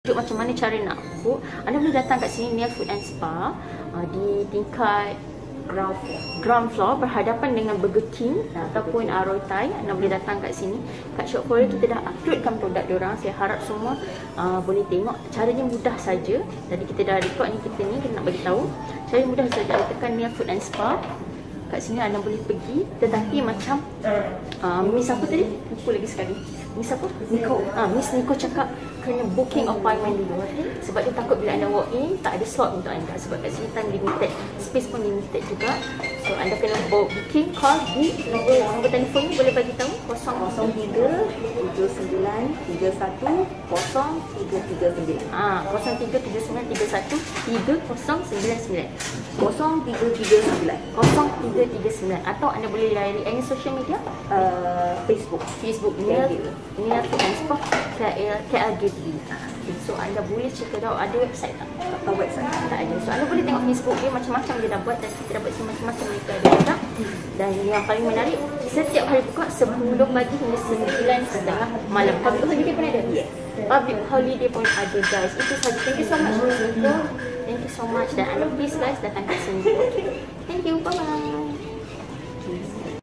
Tunjuk macam mana cara nak book, anda boleh datang kat sini Nia Food and Spa di tingkat ground floor berhadapan dengan Burger King ataupun Roy Thai. Anda boleh datang kat sini. Kat Shop Korea kita dah uploadkan produk diorang. Saya harap semua boleh tengok. Caranya mudah saja. Jadi kita dah record ni, kita nak bagi tahu. Caranya mudah saja. Ada tekan Nia Food and Spa. Kat sini anda boleh pergi, tetapi macam Miss apa tadi? Lupa lagi sekali. Miss apa? Niko. Miss Niko cakap kena booking appointment dulu. Sebab dia takut bila anda walk in tak ada slot untuk anda. Sebab kat sini time limited, space pun limited juga. So anda kena booking, call di nombor telefon ni boleh bagi tahu 03 79 31 0339. 0379 31 3099. 0339. 0339 atau anda boleh layari any social media Facebook Nia Food and Spa KLGB. So anda boleh check it out. Ada website tak? atau website. Tak ada. So anda boleh tengok Facebook dia, macam-macam dia dah buat dan kita dapat macam-macam mereka ada produk. Dan yang paling menarik, setiap hari buka 10 pagi hingga 9:30 malam. Public holiday pun ada? Yes. Public holiday pun ada guys. Itu saja. Thank you so much Nico. Thank you so much. Dan anda please guys datang ke sini. Okay. Thank you. Bye bye.